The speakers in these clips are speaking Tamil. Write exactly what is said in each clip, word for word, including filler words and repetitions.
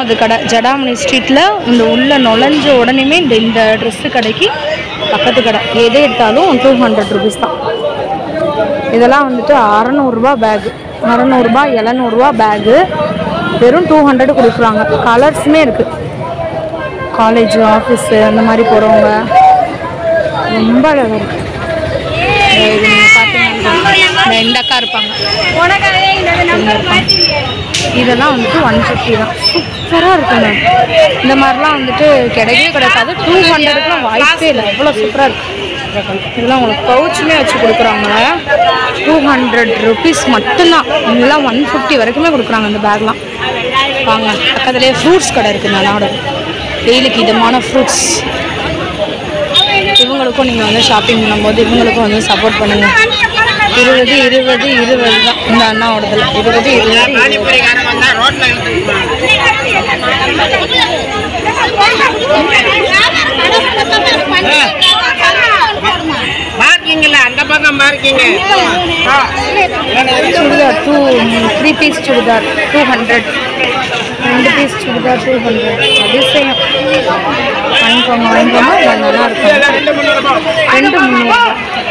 ரெண்டாவது கடை ஜடாமணி ஸ்ட்ரீட்டில் இந்த உள்ள நுழைஞ்ச உடனேமே இந்த இந்த ட்ரெஸ்ஸு கடைக்கு பக்கத்து கடை எது எடுத்தாலும் டூ ஹண்ட்ரட் ருபீஸ் தான். இதெல்லாம் வந்துட்டு அறநூறுபா பேகு, அறநூறுபா எழுநூறுபா பேகு, வெறும் டூ ஹண்ட்ரட் கொடுக்குறாங்க. கலர்ஸுமே இருக்குது. காலேஜ் ஆஃபீஸு அந்த மாதிரி போகிறவங்க ரொம்ப அழகாக இருக்குது. இது நீங்கள் பார்த்தீங்கன்னா இந்த அக்கா இருப்பாங்க. இதெல்லாம் வந்துட்டு ஒன் ஃபிஃப்டி தான். சூப்பராக இருக்குங்க. இந்த மாதிரிலாம் வந்துட்டு கிடைக்கவே கிடைக்காது. டூ ஹண்ட்ரடுக்குலாம் வாய்ப்பே இல்லை. அவ்வளோ சூப்பராக இருக்குது. இதெல்லாம் உங்களுக்கு பவுச்சுமே வச்சு கொடுக்குறாங்க. டூ ஹண்ட்ரட் ருபீஸ் மட்டும்தான். இதெல்லாம் ஒன் ஃபிஃப்டி வரைக்குமே கொடுக்குறாங்க இந்த பேக்லாம். வாங்க, பக்கத்துலேயே ஃப்ரூட்ஸ் கடை இருக்குது. நல்லா டெய்லிக்கு இதமான ஃப்ரூட்ஸ். இவங்களுக்கும் நீங்கள் வந்து ஷாப்பிங் பண்ணும்போது இவங்களுக்கும் வந்து சப்போர்ட் பண்ணுங்கள். இருபது இருபது இருபது தான் இந்த அண்ணாவோடதில். இருபது இருபது churidar two three piece churidar two hundred. ரெண்டு பீஸ் சுடிதார் டூ ஹண்ட்ரட். அதிசயம். வாங்கிக்கோங்க வாங்கிக்கோங்க. நல்லா இருக்கும். ரெண்டு முந்நூறுபா.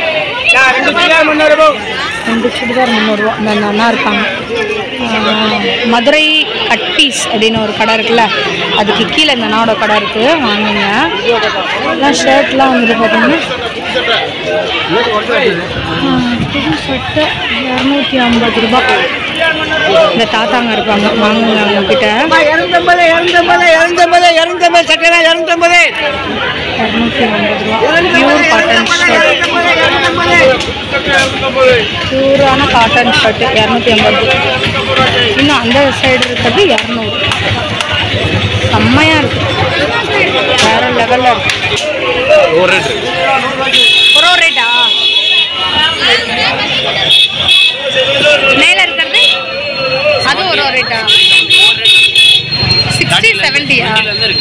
ரெண்டு சுடிதார் முந்நூறுரூவா. இந்த நல்லா இருப்பாங்க. மதுரை கட் பீஸ் அப்படின்னு ஒரு கடை இருக்குல்ல, அதுக்கு கீழே இந்த அண்ணாவோட கடை இருக்குது. வாங்குங்க. எல்லாம் ஷர்ட்லாம் வந்துட்டு பார்த்தீங்கன்னா புது ஷர்ட்டு இரநூத்தி ஐம்பது ரூபா. இந்த தாத்தாங்க இருப்பாங்க. வாங்குங்க அவங்கக்கிட்ட. இரநூத்தி ஐம்பது ரூபா. பியூர் காட்டன் ஷர்ட், பியூரான காட்டன் ஷர்ட்டு இரநூத்தி ஐம்பது. இன்னும் அந்த சைடு இருக்கிறது இரநூறு. செம்மையாக இருக்குது. வேறு லெவலில் இருக்குது. ஒரு ரேட்டா மேலே இருக்கிறது அது ஒரு ரேட்டா? சிக்ஸ்டி செவன்ட்டியா?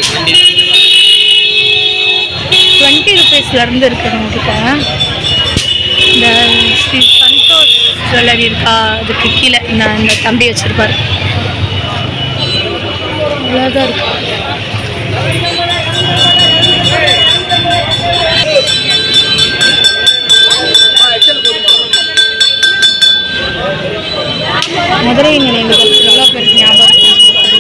டுவெண்ட்டி ருபீஸ்லேருந்து இருக்குது நம்மக்கிட்ட. இந்த ஸ்ரீ சந்தோஷ் ஜுவல்லரி இருக்கா, அதுக்கு கீழே இந்த இந்த தம்பி வச்சுருப்பார். அழகாக இருக்கு. மதுரை நினைவுகள் எவ்வளோ பேருக்கு ஞாபகம் இருக்குல்ல.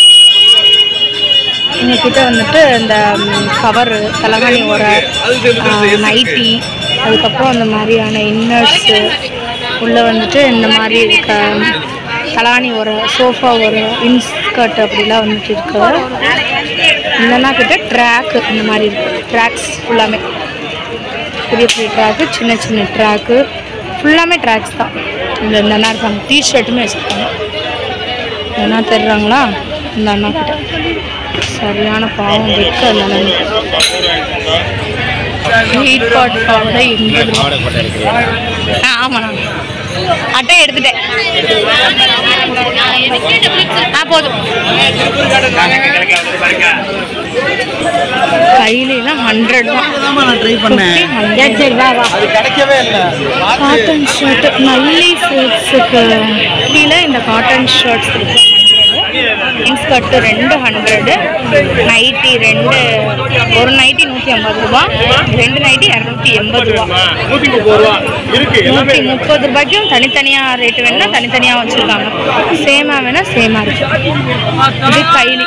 எங்ககிட்ட வந்துட்டு இந்த கவரு, தலகாணி உரை, நைட்டி, அதுக்கப்புறம் அந்த மாதிரியான இன்னர்ஸு உள்ளே வந்துட்டு இந்த மாதிரி இருக்க தலகாணி உரை, சோஃபா உரை, இன்ஸ்கர்ட் அப்படிலாம் வந்துட்டு இருக்கு. இல்லைன்னா கிட்ட ட்ராக்கு இந்த மாதிரி இருக்குது. ட்ராக்ஸ் ஃபுல்லாமே பெரிய பெரிய ட்ராக்கு, சின்ன சின்ன ட்ராக்கு, ஃபுல்லாமே ட்ராக்ஸ் தான். இந்த இந்த அண்ணா இருக்காங்க. டிஷர்ட்டுமே வச்சுருக்காங்க. என்ன தெரிறாங்களா இந்த அண்ணா கிட்ட? சரியான பாவம் இருக்கு. அந்த அண்ணா ஹீட் பாட் பாவடை எண்பது ரூபா. ஆ ஆமாண்ணா, அட்டை எடுத்துட்டேன். ஆ போதும். கையிலாம் ஹண்ட்ரட் தான். காட்டன் ஷர்ட் நல்லி சில்க்ஸுக்கு கீழே இந்த காட்டன் ஷர்ட்ஸ் இருக்கு. இன்ஸ்கர்ட்டு ரெண்டு ஹண்ட்ரடு, நைட்டி ரெண்டு, ஒரு நைட்டி நூற்றி ஐம்பது ரூபா, ரெண்டு நைட்டி இரநூத்தி எண்பது ரூபா. நூற்றி முப்பது ரூபாய்க்கும் தனித்தனியாக ரேட்டு வேணுன்னா தனித்தனியாக வச்சுருக்காங்க. சேமாக வேணால் சேமாக இருக்கு. இது கைலி.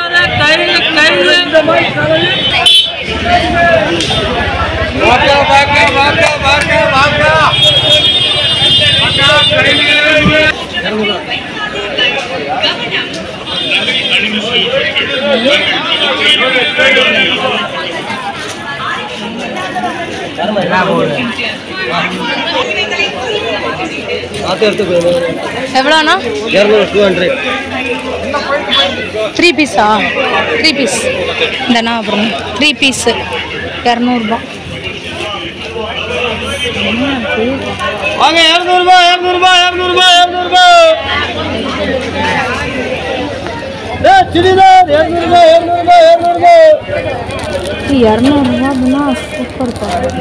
எவ்வளோண்ணா? த்ரீ பீஸா? த்ரீ பீஸ் இந்தண்ணா. அப்புறம் த்ரீ பீஸு இரநூறுபா. இரநூறுபா இரநூறுபா இரநூறுபா இரநூறுபா சுடிதார் இரநூறுபா இரநூறுபா இரநூறுபா இரநூறுபா சூப்பர்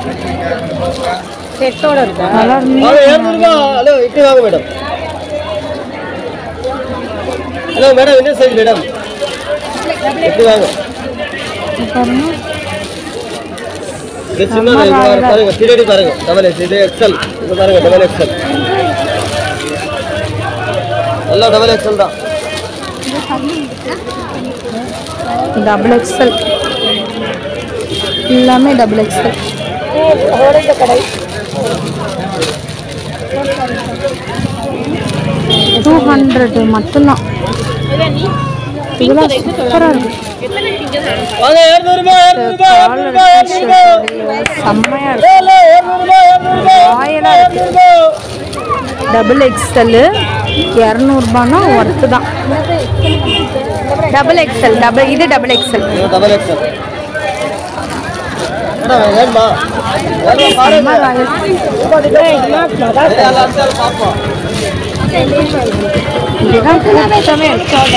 செட்டோட இருக்கா? இரநூறுபா. ஹலோ இப்படி வாங்க மேடம். ஹலோ மேடம், என்ன சைஸ் மேடம்? எப்படி வாங்க பாருங்க இது சின்ன பாருங்க சிடி பாருங்க டபுள் எக்ஸ் இது எக்ஸ்எல் இது பாருங்க டபுள் எக்ஸ்எல் எல்லாம் டபுள் எக்ஸ்எல் தான் டபுள் எக்ஸ்எல் எல்லாமே டபுள் எக்ஸ்எல் கடை டூ ஹண்ட்ரட் மட்டும்தான் இதெல்லாம் சூப்பராக இருக்கு செம்மையா இருக்கு டபுள் எக்ஸ்எல் இரநூறுபானா ஒர்த்து தான் டபுள் எக்ஸ்எல் டபுள் இது டபுள் எக்ஸ்எல் டபுள் எக்ஸ்எல் இதுதான் கூட்டமே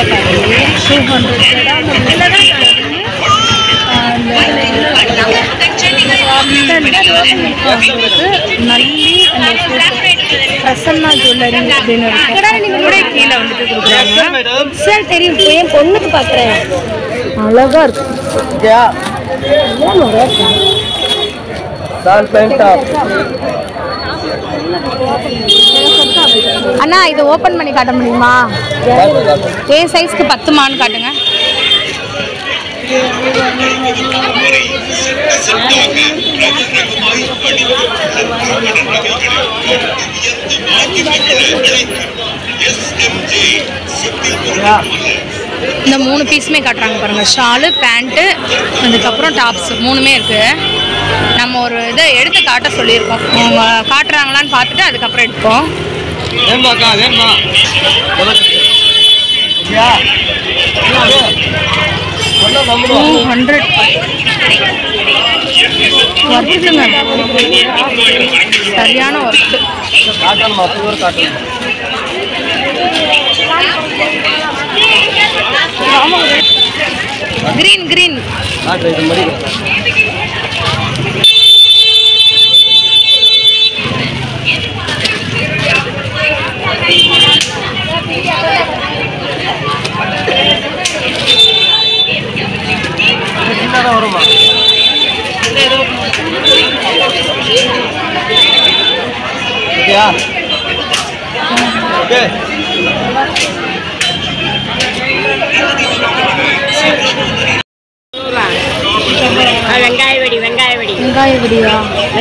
நல்லி பிரசன்னா ஜுவல்லரி அப்படின்னு இருக்கு கீழே வந்துட்டு கொடுக்குறாங்க சார் தெரியும் என் பொண்ணுக்கு பார்க்குறேன் அழகா இருக்கு அண்ணா இதை ஓபன் பண்ணி காட்ட முடியுமா ஏ சைஸ்க்கு பத்துமான்னு காட்டுங்க இந்த மூணு பீஸுமே காட்டுறாங்க பாருங்க ஷாலு பேண்ட்டு அதுக்கப்புறம் டாப்ஸ் மூணுமே இருக்கு நம்ம ஒரு இதை எடுத்து காட்ட சொல்லியிருக்கோம் அவங்க காட்டுறாங்களான்னு பார்த்துட்டு அதுக்கப்புறம் எடுப்போம் டூ ஹண்ட்ரட் ஒர்க்குங்க சரியான ஒர்க்கு கிரீன் கிரீன் வருமா ஓகே வெங்காய வெடி வெங்காய வெடி வெங்காய வெடியா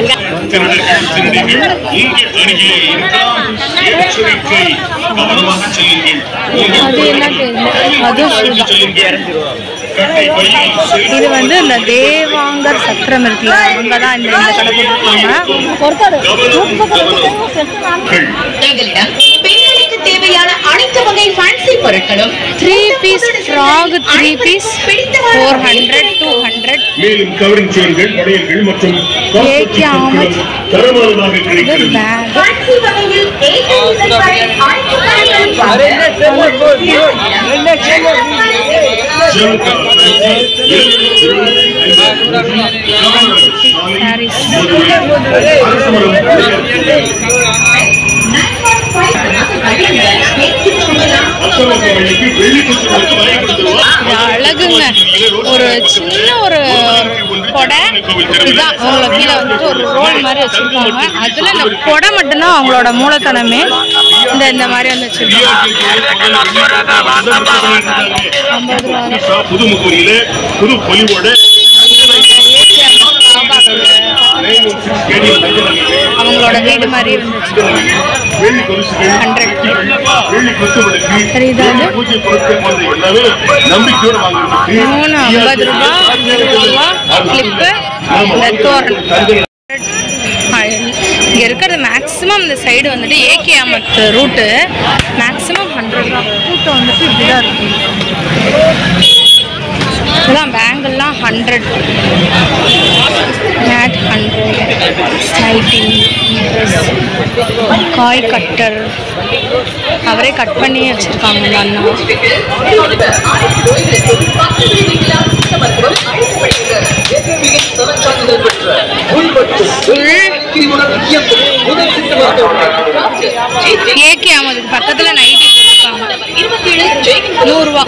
அது என்ன தெரியல இது வந்து இந்த தேவாங்கர் சத்திரம் இருக்குல்ல அவங்க தான் இந்த இந்த கடை போட்டிருக்காங்க தேவையான அனைத்து வகை ஃபேன்சி பொருட்களும் three piece frock three piece four hundred two hundred மேலும் கவரிங் செயின்கள் வளையல்கள் மற்றும் தரமானதாக கிடைக்கிறது ஃபேன்சி வகையில் அழகுங்க ஒரு சின்ன ஒரு கொடை இதுதான் அவங்கள கீழே வந்துட்டு ஒரு ரோல் மாதிரி வச்சிருக்காங்க அதுல இந்த கொடை மட்டும்தான் அவங்களோட மூலத்தனமே இந்த இந்த மாதிரி வந்து வச்சிருக்காங்க புதுமுகூரியில புது பொலிவோட அவங்களோட வீடு மாதிரி இருந்துச்சு ஹண்ட்ரட் தெரியுதா மூணு ஐம்பது ரூபா ரூபா கிளிப்பு இந்த தோரணம் இங்கே இருக்கிறது மேக்ஸிமம் இந்த சைடு வந்துட்டு ஏகே அமத் ரூட்டு மேக்ஸிமம் ஹண்ட்ரட் ரூபா கூட்டம் வந்துட்டு இப்படிதான் இருக்கும் இதெல்லாம் பேங்கிள்லாம் ஹண்ட்ரட் மேட் ஹண்ட்ரட் நைட்டி ட்ரெஸ் காய் கட்டர் அவரே கட் பண்ணி வச்சுருக்காங்க இந்த அண்ணா ஏகே அமதுக்கு பக்கத்தில் நைட்டி போட்டிருக்காங்க நூறுரூவா.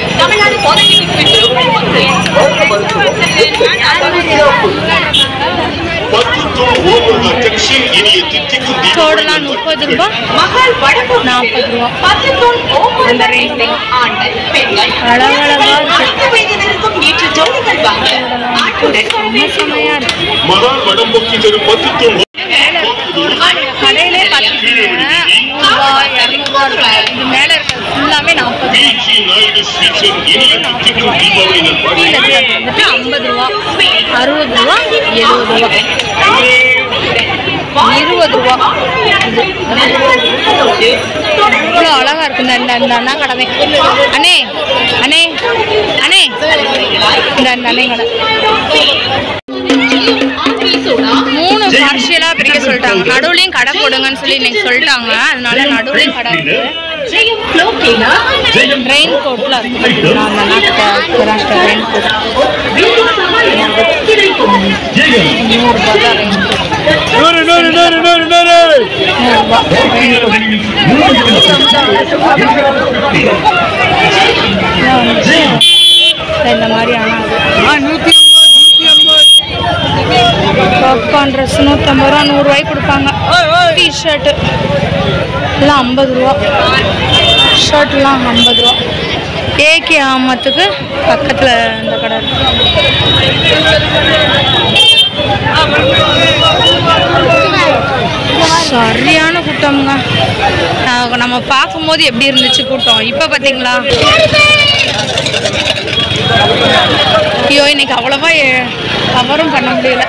சோடெல்லாம் முப்பது ரூபா, நாற்பது ரூபா. அந்த ரேஞ்சில் அழகழகா செம்மையா இருக்கு. கடையிலே பார்த்துக்கிட்டீங்க நூறுரூவா இரநூறுவா இருக்கும். இது மேலே இருக்கிறது ஃபுல்லாமே நாற்பது ரூபா. கீழே வந்துட்டு ஐம்பது ரூபா, அறுபது ரூபா, எழுபது ரூபா, இருபது ரூபா. இவ்வளோ அழகா இருக்கு இந்த இந்த அண்ணா கடை. அண்ணே அண்ணே அண்ணே இந்த அந்த அண்ணே கடை மூணு பார்ஷியலா பிரிக்க சொல்லிட்டாங்க. நடுவுலையும் கடை போடுங்கன்னு சொல்லி இன்னைக்கு சொல்லிட்டாங்க. அதனால நடுவுலையும் கடை இருக்கு. ரெயின் கோட்ல இருக்கு. அந்த நாட்டை ரெயின் கோட் நூறுரூபா தான். ரெயின் கோட் நூறு நூறு நூறு நூறு நூறு நூறுரூபா. ரெயின் கோட் இந்த மாதிரியான நூற்றி பாப்கார்ன் ட்ரெஸ் நூற்றம்பது ரூபா, நூறுரூவாய்க்கு கொடுப்பாங்க. டிஷர்ட்டு எல்லாம் ஐம்பது ரூபா, ஷர்ட்லாம் ஐம்பது ரூபா. ஏகே ஆமத்துக்கு பக்கத்தில் இந்த கடை இருக்கு. சரியான கூட்டம்ங்க. நம்ம பார்க்கும்போது எப்படி இருந்துச்சு கூட்டம், இப்போ பார்த்தீங்களா? ஐயோ இன்னைக்கு அவ்வளவா கவரும் பண்ண முடியல.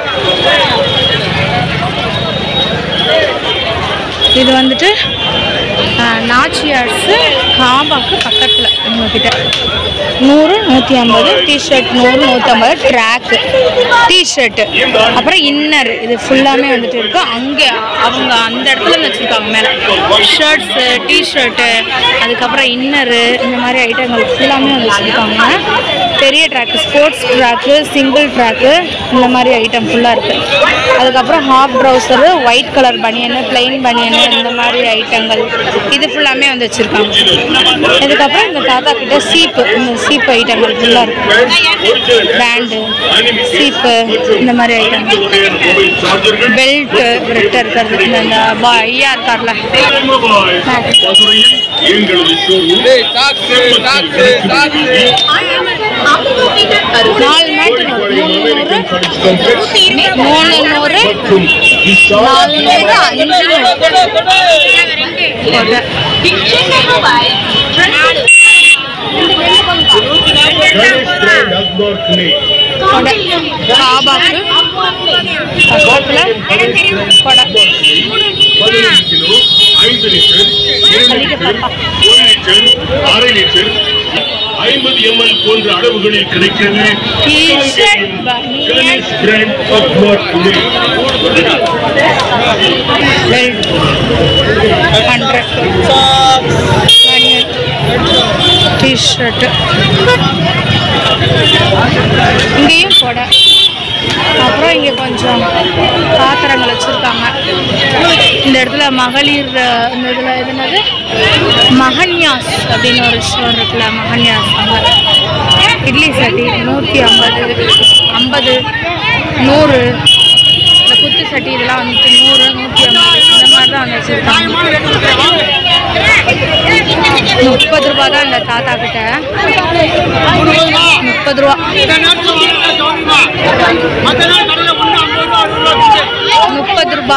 இது வந்துட்டு நாச்சியார்ஸு காபாக்கு பக்கத்தில் உங்ககிட்ட நூறு நூற்றி ஐம்பது டிஷர்ட், நூறு நூற்றம்பது ட்ராக்கு டிஷர்ட்டு, அப்புறம் இன்னர். இது ஃபுல்லாமே வந்துட்டு இருக்கு. அங்கே அவங்க அந்த இடத்துல வச்சுருக்காங்க மேலே ஷர்ட்ஸு, டிஷர்ட்டு, அதுக்கப்புறம் இன்னரு, இந்த மாதிரி ஐட்டங்கள் ஃபுல்லாமே வந்து வச்சுருக்காங்க. பெரிய track, sports track, single track, இந்த மாதிரி ஐட்டம் ஃபுல்லாக இருக்குது. அதுக்கப்புறம் ஹாஃப் ட்ரௌசரு, ஒயிட் கலர் பனியனு, பிளெயின் பனியனு, இந்த மாதிரி ஐட்டங்கள் இது ஃபுல்லாமே வந்து வச்சுருக்காங்க. இதுக்கப்புறம் இந்த தாத்தா கிட்ட சீப்பு, இந்த சீப்பு ஐட்டங்கள் ஃபுல்லாக இருக்குது. பேண்டு, சீப்பு, இந்த மாதிரி ஐட்டங்கள். பெல்ட்டு ரெட்டை இருக்கிறது. இந்த பா ஐயா இருக்கார்ல நாலு மேட்டு நூறு, மூணு நூறு, நாலு நூறு, அஞ்சு நூறு. காபாக்கு பக்கத்தில் கொடை. ஐம்பது எம்எல் போன்ற அளவுகளில் கிடைக்கிறது. டிஷர்ட்டு இங்கேயும் கொடை. அப்புறம் இங்கே கொஞ்சம் பாத்திரங்கள் வச்சுருக்காங்க. இந்த இடத்துல மகளிர் இந்த இதில் எதுனது மகன்யாஸ் அப்படின்னு ஒரு ஸ்டோர் இருக்குல்ல, மகன்யாஸ். அங்கே இட்லி சட்டி நூற்றி ஐம்பது, ஐம்பது, நூறு. இந்த குத்து சட்டி இதெல்லாம் வந்துட்டு நூறு, நூற்றி ஐம்பது, இந்த மாதிரி தான் வந்து வச்சுருக்காங்க. முப்பது ரூபா தான் இந்த தாத்தா கிட்ட. முப்பது ரூபா முப்பது ரூபா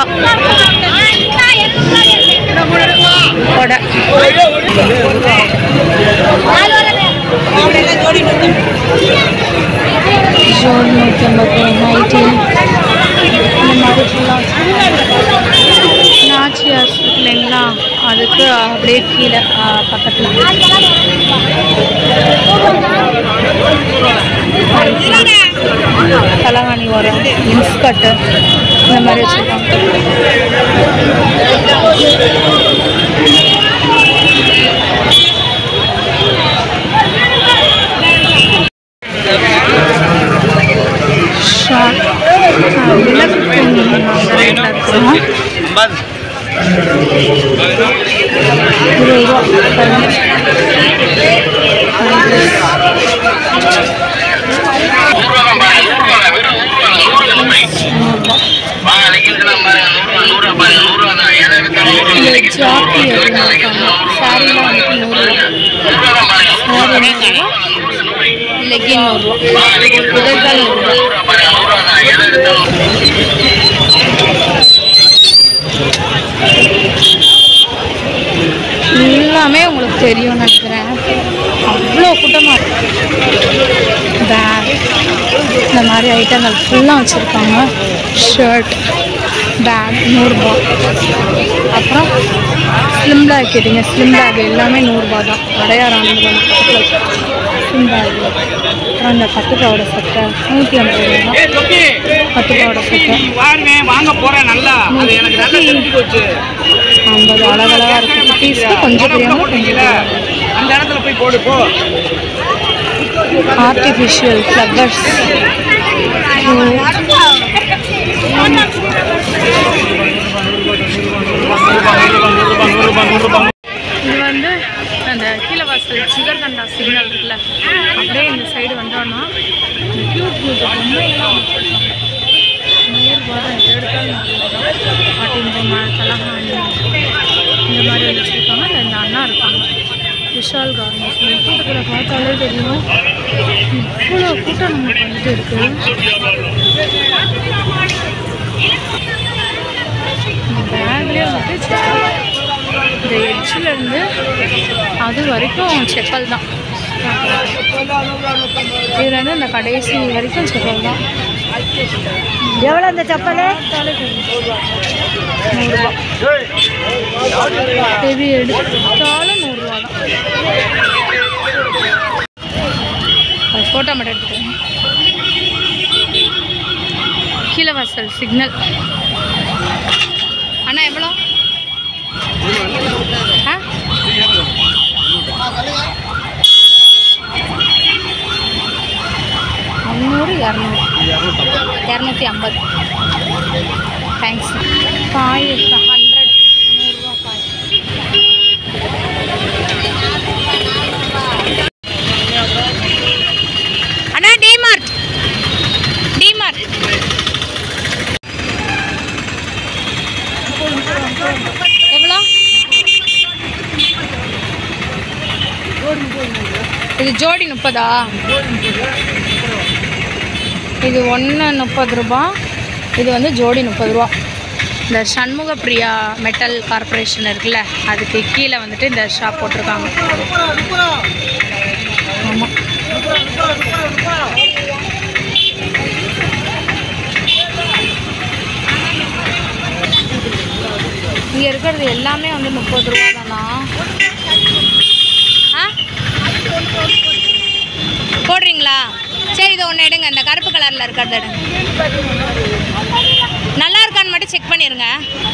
கொடை. ஜோடி நூற்றி ஐம்பது, நைட்டி, இந்த மாதிரி ஃபுல்லாக நாச்சியார்ஸ் இல்லைங்களா, அதுக்கு அப்படியே கீழே பக்கத்தில் தலகாணி வரும், இன்ஸ்கர்ட்டு, இந்த மாதிரி வச்சுருக்காங்க. விளக்கு ரேட்டில் இருக்குமா? இருபது ரூபா. இந்த ஜாக்கி அப்படின்னு இருக்காங்க. சாரீலாம் வந்துட்டு நூறுரூவா, சாரி நூறுரூவா, லெகின் நூறுரூவா, இதழ்தான் நூறுரூவா. எல்லாமே உங்களுக்கு தெரியும்னு நினைக்கிறேன். அவ்வளோ கூட்டமாக இருக்கு. பேக் இந்த மாதிரி ஐட்டங்கள் ஃபுல்லாக வச்சுருக்காங்க. ஷர்ட், பேக் நூறுரூபா. அப்புறம் ஸ்லிம் பேக் கேட்டிங்க, ஸ்லிம் பேக் எல்லாமே நூறுரூபா தான். Adyar Ananda Bhavan slim pack. அப்புறம் இந்த பட்டுப்பாவோட சட்டை நூற்றி ஐம்பது ரூபா தான். பட்டுப்பாவோட சட்டை ஐம்பது. அழகழகாக இருக்குது. குட்டீஸ்க்கு கொஞ்சம் தெரியாமல் கொஞ்சம் அந்த இடத்துல போய் போடு போ. Artificial flowers. இது வந்து அந்த கீழவாசல் சிகர்கண்டா சிக்னல் இருக்குல்ல, அப்படியே இந்த சைடு வந்தோன்னா க்யூட் க்யூட் பொம்மையெல்லாம் நூறுரூவா தான். எது எடுத்தாலும் பாட்டின் பொம்மை, தலகாணி இந்த மாதிரி வச்சுருக்காங்க. இந்த அண்ணா இருக்காங்க. விஷால் கார்மெண்ட்ஸ். இந்த கூட்டத்தில் பார்த்தாலே தெரியும் இவ்வளோ கூட்டம் நமக்கு வந்துட்டு இருக்குது. இந்த பேக்லேயே வந்துட்டு செப்பல். இந்த எட்ஜிலேருந்து அது வரைக்கும் செப்பல் தான். இதுலேருந்து இந்த கடைசி வரைக்கும் செப்பல் தான். எவ்வளோ அந்த செப்பல்? நூறுரூவா. எது எடுத்தாலும் நூறுரூவா தான். அது ஃபோட்டோ மட்டும் எடுத்துக்கோங்க. கீழவாசல் சிக்னல். அண்ணா எவ்வளோ? ஆ முந்நூறு, இரநூறு, இரநூத்தி ஐம்பது. தேங்க்ஸ். காய் இருக்கு. ஹண்ட்ரட் நூறுரூவா காய். அண்ணா டிமார்ட், டிமார்ட். எவ்வளோ? இது ஜோடி முப்பதா? இது ஒன்று முப்பது ரூபா. இது வந்து ஜோடி முப்பது ரூபா. இந்த சண்முக பிரியா மெட்டல் கார்பரேஷன் இருக்குல்ல, அதுக்கு கீழே வந்துட்டு இந்த ஷாப் போட்டிருக்காங்க. ஆமாம். இங்கே இருக்கிறது எல்லாமே வந்து முப்பது ரூபா தானா? ஆ போடுறீங்களா? சரி, இது ஒன்று எடுங்க. இந்த கருப்பு கலரில் இருக்கிறது எடுங்க. நல்லா இருக்கான்னு மட்டும் செக் பண்ணிடுங்க.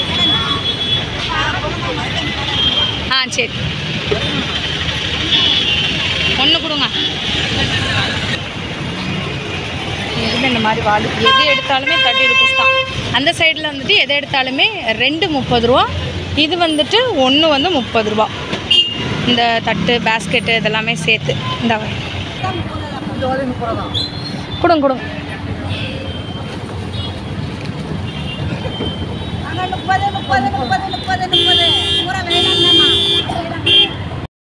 ஆ சரி, ஒன்று கொடுங்க. எதுவுமே இந்த மாதிரி வாடு எது எடுத்தாலுமே தேர்ட்டி ருபீஸ் தான். அந்த சைடில் வந்துட்டு எது எடுத்தாலுமே ரெண்டு முப்பது ரூபா. இது வந்துட்டு ஒன்று வந்து முப்பது ரூபா. இந்த தட்டு, பேஸ்கெட்டு இதெல்லாமே சேர்த்து. இந்த கொடுங்க கொடுங்க. முப்பது முப்பது முப்பது முப்பது முப்பது